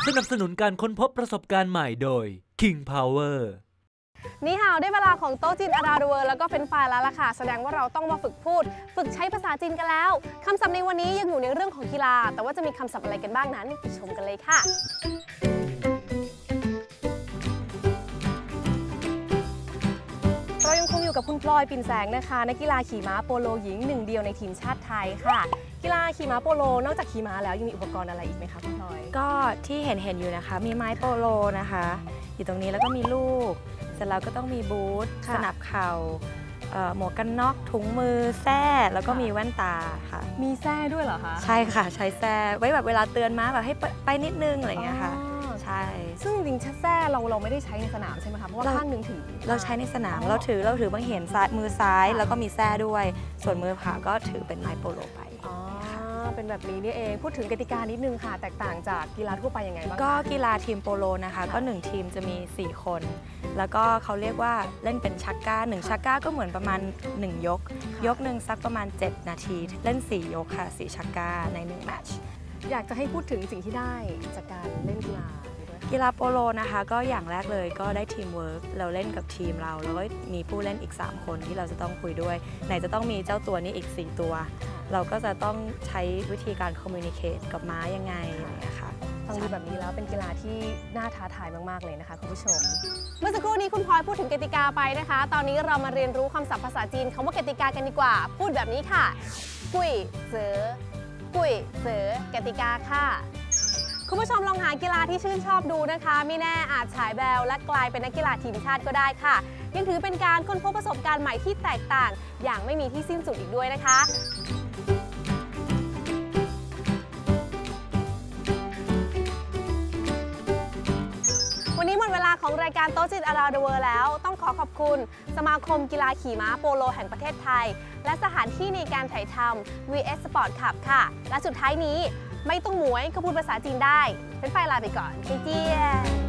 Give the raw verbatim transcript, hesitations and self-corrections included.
สนับสนุนการค้นพบประสบการณ์ใหม่โดย King Power นี่ค่ะได้เวลาของโต๊ะจีนอาราเวอร์แล้วก็เป็นไฟล์แล้วล่ะค่ะแสดงว่าเราต้องมาฝึกพูดฝึกใช้ภาษาจีนกันแล้วคำศัพท์ในวันนี้ยังอยู่ในเรื่องของกีฬาแต่ว่าจะมีคำศัพท์อะไรกันบ้างนั้นไปชมกันเลยค่ะเรายังคงอยู่กับคุณพลอยปิ่นแสงนะคะนักกีฬาขี่ม้าโปโลหญิงหนึ่งเดียวในทีมชาติไทยค่ะกีฬาขี่ม้าโปโลนอกจากขี่ม้าแล้วยังมีอุปกรณ์อะไรอีกไหมคะคุณพลอยก็ที่เห็นเห็นอยู่นะคะมีไม้โปโลนะคะอยู่ตรงนี้แล้วก็มีลูกเสร็จแล้วก็ต้องมีบูทสนับเข่าหมวกกันน็อกถุงมือแส้แล้วก็มีแว่นตาค่ะมีแส้ด้วยเหรอคะใช่ค่ะใช้แส้ไว้แบบเวลาเตือนม้าแบบให้ไปนิดนึงอะไรอย่างเงี้ยค่ะใช่ซึ่งจริงๆแส้เราเราไม่ได้ใช้ในสนามใช่ไหมคะเพราะว่าข้างหนึ่งถือเราใช้ในสนามเราถือเราถือบางเห็นซ้ายมือซ้ายแล้วก็มีแส้ด้วยส่วนมือขวาก็ถือเป็นไม้โปโลไปเป็นแบบนี้นี่เองพูดถึงกติกานิดนึงค่ะแตกต่างจากกีฬาทั่วไปยังไงบ้างก็กีฬาทีมโปโลนะคะก็หนึ่งทีมจะมีสี่คนแล้วก็เขาเรียกว่าเล่นเป็นชักก้าหนึ่งชักก้าก็เหมือนประมาณหนึ่งยกยกหนึ่งสักประมาณเจ็ดนาทีเล่นสี่ยกค่ะสี่ชักก้าในหนึ่งแมตช์อยากจะให้พูดถึงสิ่งที่ได้จากการเล่นกีฬากีฬาโปโลนะคะก็อย่างแรกเลยก็ได้ทีมเวิร์กเราเล่นกับทีมเราแล้วก็มีผู้เล่นอีกสามคนที่เราจะต้องคุยด้วยไหนจะต้องมีเจ้าตัวนี้อีกสี่ตัวเราก็จะต้องใช้วิธีการคอมมิวนิเคตกับม้ายังไงนะคะฟังดูแบบนี้แล้วเป็นกีฬาที่น่าท้าทายมากๆเลยนะคะคุณผู้ชมเมื่อสักครู่นี้คุณพลอยพูดถึงกติกาไปนะคะตอนนี้เรามาเรียนรู้คำศัพท์ภาษาจีนคำว่ากติกากันดีกว่าพูดแบบนี้ค่ะกุยเสือกุยเสือกติกาค่ะคุณผู้ชมลองหากีฬาที่ชื่นชอบดูนะคะไม่แน่อาจฉายแววและกลายเป็นนักกีฬาทีมชาติก็ได้ค่ะยังถือเป็นการค้นพบประสบการณ์ใหม่ที่แตกต่างอย่างไม่มีที่สิ้นสุดอีกด้วยนะคะวันนี้หมดเวลาของรายการโต๊ะจีนอาราเดอะเวิลด์แล้วต้องขอขอบคุณสมาคมกีฬาขี่ม้าโปโลแห่งประเทศไทยและสถานที่ในการถ่ายทำ วี เอส Sport Club ค่ะและสุดท้ายนี้ไม่ต้องหมวยก็พูดภาษาจีนได้เป็นไฟลาไปก่อนเจีย